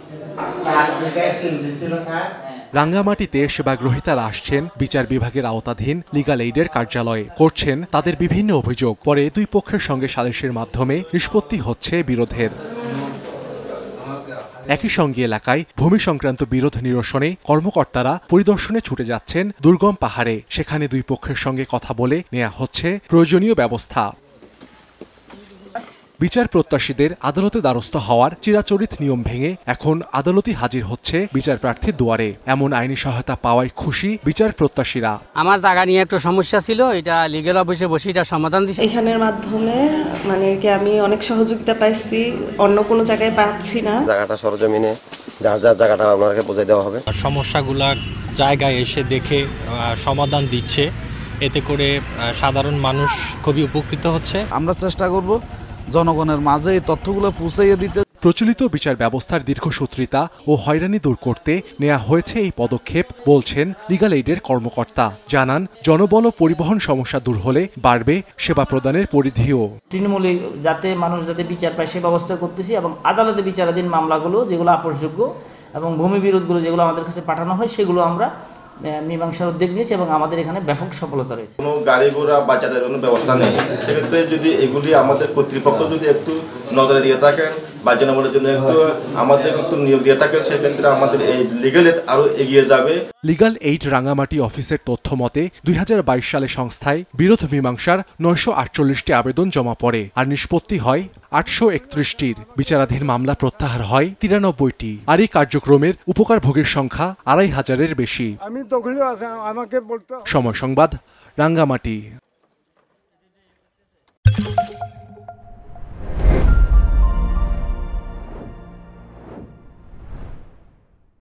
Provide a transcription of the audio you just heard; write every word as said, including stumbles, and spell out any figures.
রাঙ্গামাটিতে সেবাগ্রহীতারা আসছেন বিচার বিভাগের আওতাধীন লিগ্যাল এইডের কার্যালয়ে, করছেন তাদের বিভিন্ন অভিযোগ। পরে দুই পক্ষের সঙ্গে সালিশের মাধ্যমে নিষ্পত্তি হচ্ছে বিরোধের। একই সঙ্গে এলাকায় ভূমি সংক্রান্ত বিরোধ নিরসনে কর্মকর্তারা পরিদর্শনে ছুটে যাচ্ছেন দুর্গম পাহাড়ে। সেখানে দুই পক্ষের সঙ্গে কথা বলে নেওয়া হচ্ছে প্রয়োজনীয় ব্যবস্থা। বিচার প্রত্যাশীদের আদালতে দ্বারস্থ হওয়ার চিরাচরিত নিয়ম ভেঙে এখন আদালতে হাজির হচ্ছে বিচার প্রার্থীর দুয়ারে। এমন আইনি সহায়তা পাওয়ায় খুশি বিচার প্রত্যাশীরা। আমার জায়গা নিয়ে একটু সমস্যা ছিল, এটা লিগ্যাল অফিসে বসে এটা সমাধান দিয়েছে। এখানের মাধ্যমে মানে কি আমি অনেক সহযোগিতা পাইছি, অন্য কোনো জায়গায় পাচ্ছি না। জায়গাটা সরজমিনে যার যার জায়গাটা আপনাকে বুঝিয়ে দেওয়া হবে। সমস্যাগুলা জায়গায় এসে দেখে সমাধান দিচ্ছে, এতে করে সাধারণ মানুষ খুবই উপকৃত হচ্ছে। আমরা চেষ্টা করব জনগণের মাঝে এই তথ্যগুলো পৌঁছাইয়ে দিতে। প্রচলিত বিচার ব্যবস্থার দীর্ঘসূত্রিতা ও হয়রানি দূর করতে নেওয়া হয়েছে এই পদক্ষেপ, বলছেন লিগ্যাল এইডের কর্মকর্তা। জানান, জনবল ও পরিবহন সমস্যা দূর হলে বাড়বে সেবা প্রদানের পরিধিও। তৃণমূলে যাতে মানুষ যাতে বিচার পায় সে ব্যবস্থা করতেছি, এবং আদালতে বিচারাধীন মামলাগুলো যেগুলো আপোষযোগ্য এবং ভূমি বিরোধগুলো যেগুলো আমাদের কাছে পাঠানো হয় সেগুলো আমরা মীমাংসার উদ্যোগ নিয়েছি এবং আমাদের এখানে ব্যাপক সফলতা রয়েছে। কোনো গাড়ি ঘোড়া বা যাতায়াতের ব্যবস্থা নেই, সেক্ষেত্রে যদি এগুলি আমাদের কর্তৃপক্ষ যদি একটু নজরে দিয়ে থাকেন বা জনগণের জন্য একটু আমাদের একটু নিয়োগ দিয়ে থাকেন, সেক্ষেত্রে আমাদের এই লিগ্যাল এইড আরো এগিয়ে যাবে। লিগ্যাল এইড রাঙ্গামাটি অফিসের তথ্য মতে দুই হাজার বাইশ সালে সংস্থায় বিরোধ মীমাংসার নয়শো আটচল্লিশটি আবেদন জমা পড়ে আর নিষ্পত্তি হয় আটশো একত্রিশটির। বিচারাধীন মামলা প্রত্যাহার হয় তিরানব্বইটি। আর এই কার্যক্রমের উপকার ভোগের সংখ্যা আড়াই হাজারের বেশি। সময় সংবাদ, রাঙ্গামাটি।